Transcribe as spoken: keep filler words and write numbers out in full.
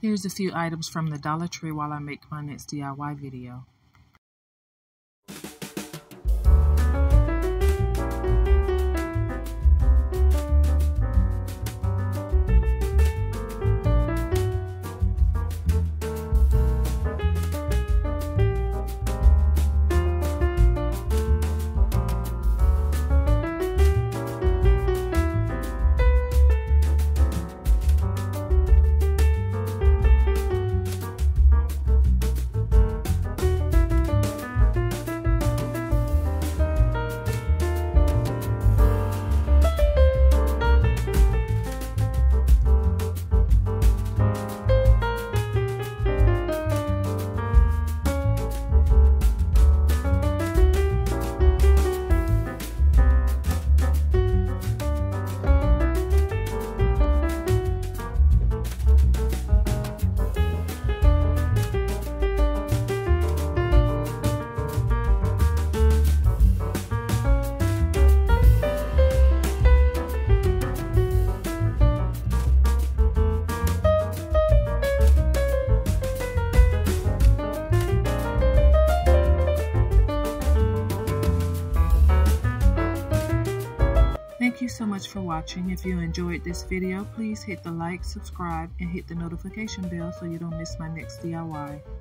Here's a few items from the Dollar Tree while I make my next D I Y video. Thank you so much for watching. If you enjoyed this video, please hit the like, subscribe, and hit the notification bell so you don't miss my next D I Y.